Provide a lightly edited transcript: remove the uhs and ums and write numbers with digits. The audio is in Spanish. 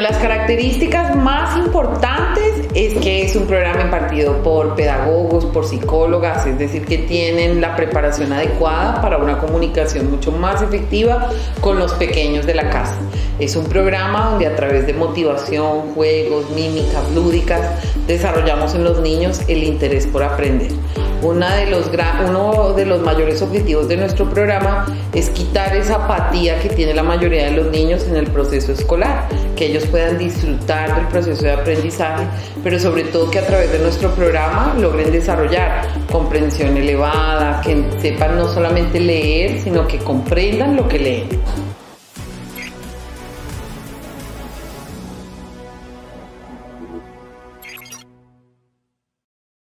las características más importantes es que es un programa impartido por pedagogos, por psicólogas, es decir, que tienen la preparación adecuada para una comunicación mucho más efectiva con los pequeños de la casa. Es un programa donde a través de motivación, juegos, mímicas, lúdicas, desarrollamos en los niños el interés por aprender. Uno de los mayores objetivos de nuestro programa es quitar esa apatía que tiene la mayoría de los niños en el proceso escolar, que ellos puedan disfrutar del proceso de aprendizaje, pero sobre todo que a través de nuestro programa logren desarrollar comprensión elevada, que sepan no solamente leer, sino que comprendan lo que leen.